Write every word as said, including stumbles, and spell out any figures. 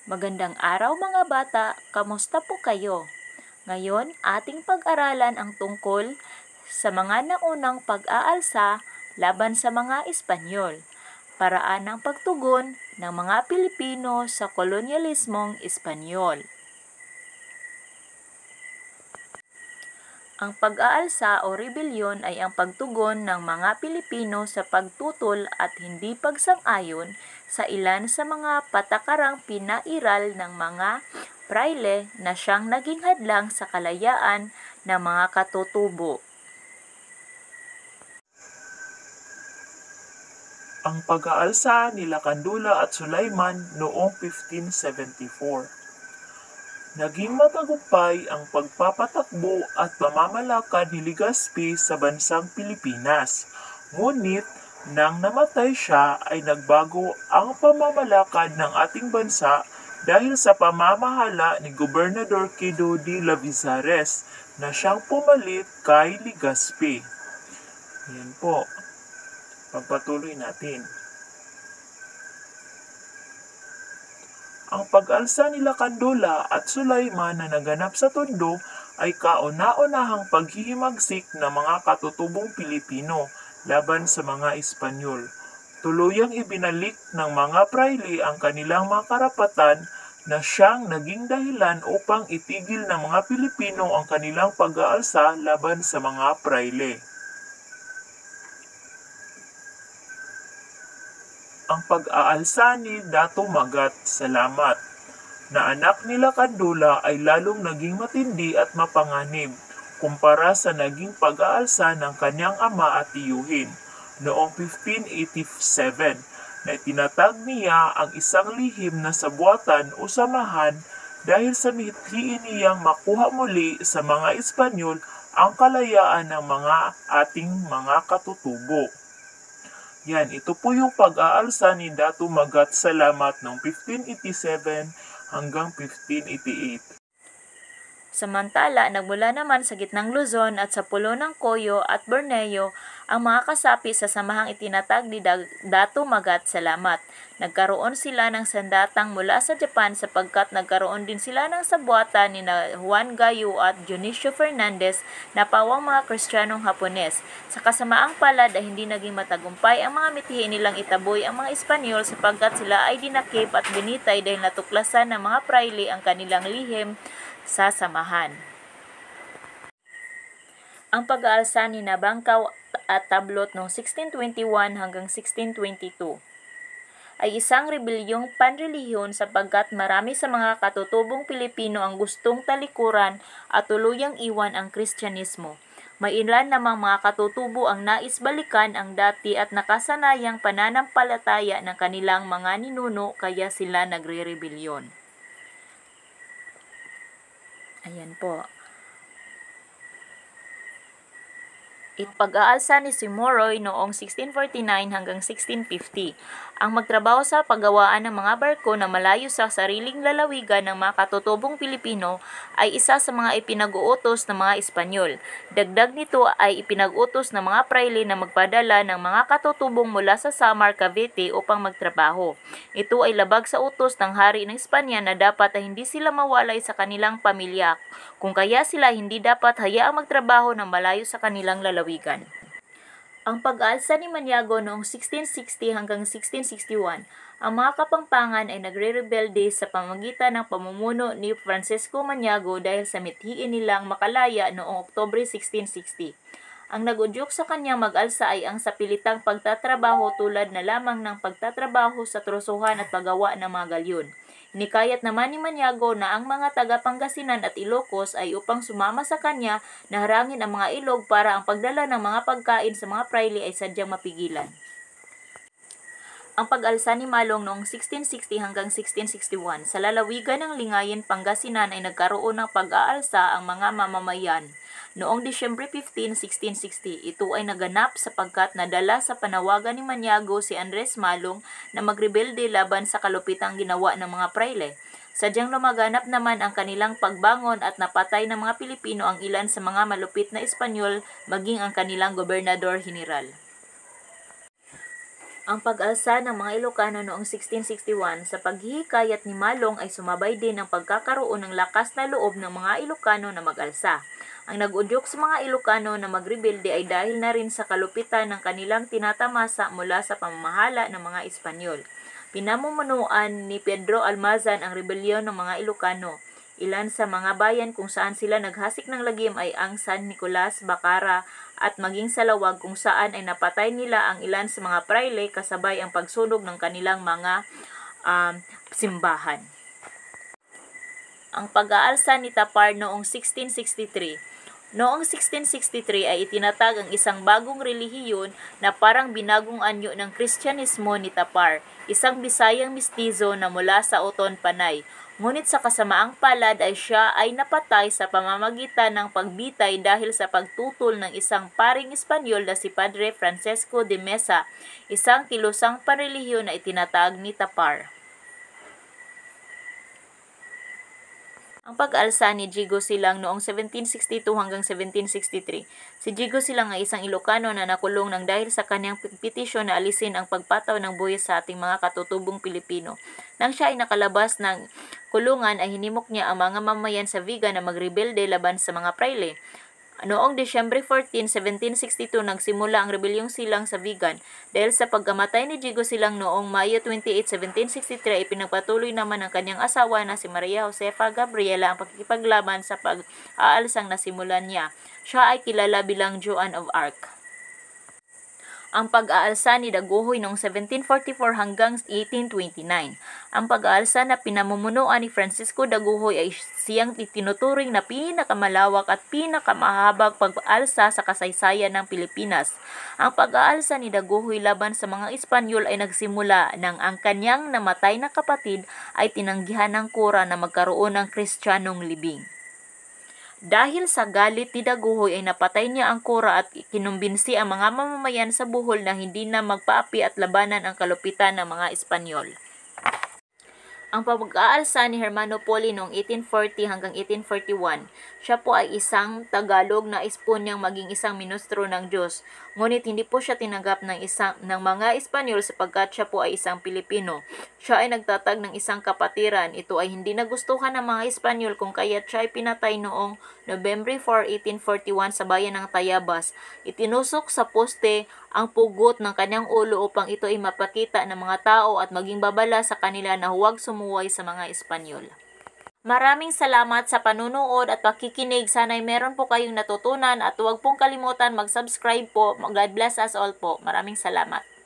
Magandang araw mga bata, kamusta po kayo? Ngayon, ating pag-aralan ang tungkol sa mga naunang pag-aalsa laban sa mga Espanyol. Paraan ng pagtugon ng mga Pilipino sa kolonyalismong Espanyol. Ang pag-aalsa o rebelyon ay ang pagtugon ng mga Pilipino sa pagtutol at hindi pagsang-ayon sa ilan sa mga patakarang pinairal ng mga prayle na siyang naging hadlang sa kalayaan ng mga katutubo. Ang pag-aalsa nila Kandula at Sulaiman noong fifteen seventy-four. Naging matagumpay ang pagpapatakbo at pamamalakad ni Legazpi sa bansang Pilipinas. Ngunit, nang namatay siya ay nagbago ang pamamalakad ng ating bansa dahil sa pamamahala ni Gobernador Quedo de Lavizares na siyang pumalit kay Legazpi. Yan po. Pagpatuloy natin. Ang pag-alsa nila Kandula at Sulaiman na naganap sa Tondo ay kauna-unahang paghihimagsik ng mga katutubong Pilipino laban sa mga Espanyol. Tuluyang ibinalik ng mga praile ang kanilang mga karapatan na siyang naging dahilan upang itigil ng mga Pilipino ang kanilang pag-aalsa laban sa mga praile. Ang pag-aalsa ni Dato Magat Salamat na anak nila Kandula ay lalong naging matindi at mapanganib kumpara sa naging pag-aalsa ng kanyang ama at tiyuhin noong fifteen eighty-seven na itinatag niya ang isang lihim na sabuatan o samahan dahil sa mithiin niyang makuha muli sa mga Espanyol ang kalayaan ng mga ating mga katutubo. Yan, ito po yung pag-aalsa ni Dato Magat Salamat noong fifteen eighty-seven hanggang fifteen eighty-eight. Samantala, nagmula naman sa gitnang Luzon at sa pulo ng Coyo at Borneo ang mga kasapi sa samahang itinatag ni Dato Magat Salamat. Nagkaroon sila ng sandatang mula sa Japan sapagkat nagkaroon din sila ng sabuatan ni Juan Gallo at Dionisio Fernandez na pawang mga Kristiyanong Hapones. Sa kasamaang palad ay hindi naging matagumpay ang mga mithiin nilang itaboy ang mga Espanyol sapagkat sila ay dinakip at binitay dahil natuklasan ng mga praile ang kanilang lihim sa samahan. Ang pag-aalsa ni Nabangkaw at Tablot noong sixteen twenty-one hanggang sixteen twenty-two ay isang rebelyong panrelihiyon sapagkat marami sa mga katutubong Pilipino ang gustong talikuran at tuluyang iwan ang Kristyanismo. May ilan namang mga katutubo ang nais balikan ang dati at nakasanayang pananampalataya ng kanilang mga ninuno kaya sila nagre-rebelyon. Ayan po. Pag-aalsa ni Simoroy noong sixteen forty-nine hanggang sixteen fifty. Ang magtrabaho sa paggawaan ng mga barko na malayo sa sariling lalawigan ng mga katutubong Pilipino ay isa sa mga ipinag-uutos ng mga Espanyol. Dagdag nito ay ipinag-utos ng mga praile na magpadala ng mga katutubong mula sa Samar, Cavite upang magtrabaho. Ito ay labag sa utos ng hari ng Espanya na dapat ay hindi sila mawalay sa kanilang pamilya, kung kaya sila hindi dapat hayaang magtrabaho ng malayo sa kanilang lalawigan. Ang pag-aalsa ni Maniago noong sixteen sixty hanggang sixteen sixty-one, ang mga Kapampangan ay nagre-rebelde sa pamamagitan ng pamumuno ni Francisco Maniago dahil sa mithiin nilang makalaya noong Oktubre sixteen sixty. Ang nag-udyok sa kanyang mag-alsa ay ang sapilitang pagtatrabaho tulad na lamang ng pagtatrabaho sa trusuhan at paggawa ng mga galyon. Hinikayat naman ni Maniago na ang mga taga-Pangasinan at Ilocos ay upang sumama sa kanya na harangin ang mga ilog para ang pagdala ng mga pagkain sa mga praile ay sadyang mapigilan. Ang pag-alsa ni Malong noong sixteen sixty hanggang sixteen sixty-one, sa lalawigan ng Lingayen, Pangasinan ay nagkaroon ng pag-aalsa ang mga mamamayan. Noong Disyembre fifteenth, sixteen sixty, ito ay naganap sapagkat nadala sa panawagan ni Maniago si Andres Malong na magrebelde laban sa kalupitang ginawa ng mga praile. Sadyang lumaganap naman ang kanilang pagbangon at napatay ng mga Pilipino ang ilan sa mga malupit na Espanyol maging ang kanilang gobernador general. Ang pag-alsa ng mga Ilocano noong sixteen sixty-one sa paghihikayat ni Malong ay sumabay din ng pagkakaroon ng lakas na loob ng mga Ilocano na mag-alsa. Ang nag-udyok sa mga Ilocano na magrebelde ay dahil na rin sa kalupitan ng kanilang tinatamasa mula sa pamamahala ng mga Espanyol. Pinamumunuan ni Pedro Almazan ang rebelyon ng mga Ilocano. Ilan sa mga bayan kung saan sila naghasik ng lagim ay ang San Nicolas, Bacara at maging Salawag kung saan ay napatay nila ang ilan sa mga prayle kasabay ang pagsunog ng kanilang mga um, simbahan. Ang pag-aalsa ni Tapar noong sixteen sixty-three. Noong sixteen sixty-three ay itinatag ang isang bagong relihiyon na parang binagong anyo ng Kristyanismo ni Tapar, isang Bisayang mistizo na mula sa Oton, Panay. Ngunit sa kasamaang palad ay siya ay napatay sa pamamagitan ng pagbitay dahil sa pagtutol ng isang paring Espanyol na si Padre Francesco de Mesa, isang kilusang panrelihiyon na itinatag ni Tapar. Ang pag-alsa ni Jigo Silang noong seventeen sixty-two hanggang seventeen sixty-three. Si Jigo Silang ay isang Ilocano na nakulong ng dahil sa kanyang petisyon na alisin ang pagpataw ng buwis sa ating mga katutubong Pilipino. Nang siya ay nakalabas ng kulungan ay hinimok niya ang mga mamayan sa Vigan na magrebelde laban sa mga prayle. Noong Disyembre fourteen, seventeen sixty-two nagsimula ang rebelyong Silang sa Vigan. Dahil sa pagkamatay ni Jigo Silang noong Mayo twenty-eight, seventeen sixty-three ay pinagpatuloy naman ng kanyang asawa na si Maria Josefa Gabriela ang pagkikipaglaban sa pag-aalsang nasimulan niya. Siya ay kilala bilang Joan of Arc. Ang pag-aalsa ni Daguhoy noong seventeen forty-four hanggang eighteen twenty-nine. Ang pag-aalsa na pinamumunuan ni Francisco Daguhoy ay siyang itinuturing na pinakamalawak at pinakamahabang pag-aalsa sa kasaysayan ng Pilipinas. Ang pag-aalsa ni Daguhoy laban sa mga Espanyol ay nagsimula nang ang kanyang namatay na kapatid ay tinanggihan ng kura na magkaroon ng Kristiyanong libing. Dahil sa galit ni Daguhoy ay napatay niya ang kura at kinumbinsi ang mga mamamayan sa Bohol na hindi na magpaapi at labanan ang kalupitan ng mga Espanyol. Ang pag-aalsa ni Hermano Poli noong eighteen forty hanggang eighteen forty-one, siya po ay isang Tagalog na ispon niyang maging isang ministro ng Diyos. Ngunit hindi po siya tinanggap ng, isang, ng mga Espanyol sapagkat siya po ay isang Pilipino. Siya ay nagtatag ng isang kapatiran. Ito ay hindi nagustuhan ng mga Espanyol kung kaya't siya ay pinatay noong November fourth, eighteen forty-one sa bayan ng Tayabas. Itinusok sa poste ang pugot ng kanyang ulo upang ito ay mapakita ng mga tao at maging babala sa kanila na huwag sumuway sa mga Espanyol. Maraming salamat sa panunood at pakikinig. Sana'y meron po kayong natutunan at huwag pong kalimutan mag-subscribe po. God bless us all po. Maraming salamat.